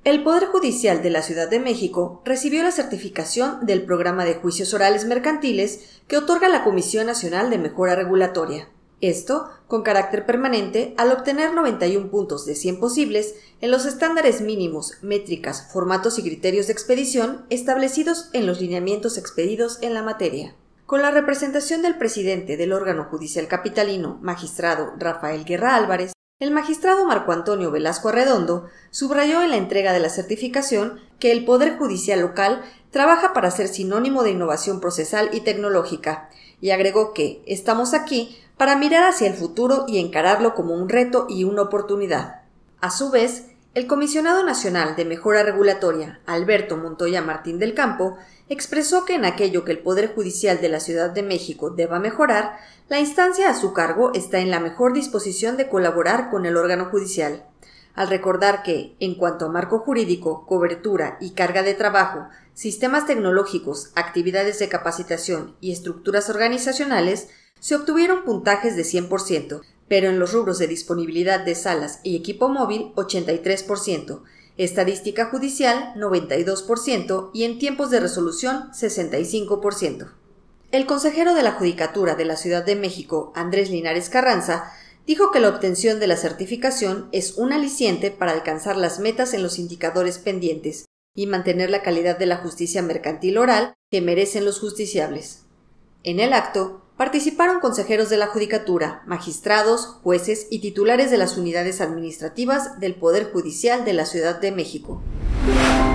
El Poder Judicial de la Ciudad de México recibió la certificación del Programa de Juicios Orales Mercantiles que otorga la Comisión Nacional de Mejora Regulatoria. Esto con carácter permanente al obtener 91 puntos de 100 posibles en los estándares mínimos, métricas, formatos y criterios de expedición establecidos en los lineamientos expedidos en la materia. Con la representación del presidente del órgano judicial capitalino, magistrado Rafael Guerra Álvarez, el magistrado Marco Antonio Velasco Arredondo subrayó en la entrega de la certificación que el Poder Judicial local trabaja para ser sinónimo de innovación procesal y tecnológica, y agregó que estamos aquí para mirar hacia el futuro y encararlo como un reto y una oportunidad. A su vez, el Comisionado Nacional de Mejora Regulatoria, Alberto Montoya Martín del Campo, expresó que en aquello que el Poder Judicial de la Ciudad de México deba mejorar, la instancia a su cargo está en la mejor disposición de colaborar con el órgano judicial. Al recordar que, en cuanto a marco jurídico, cobertura y carga de trabajo, sistemas tecnológicos, actividades de capacitación y estructuras organizacionales, se obtuvieron puntajes de 100%, pero en los rubros de disponibilidad de salas y equipo móvil 83%, estadística judicial 92% y en tiempos de resolución 65%. El consejero de la Judicatura de la Ciudad de México, Andrés Linares Carranza, dijo que la obtención de la certificación es un aliciente para alcanzar las metas en los indicadores pendientes y mantener la calidad de la justicia mercantil oral que merecen los justiciables. En el acto, participaron consejeros de la Judicatura, magistrados, jueces y titulares de las unidades administrativas del Poder Judicial de la Ciudad de México.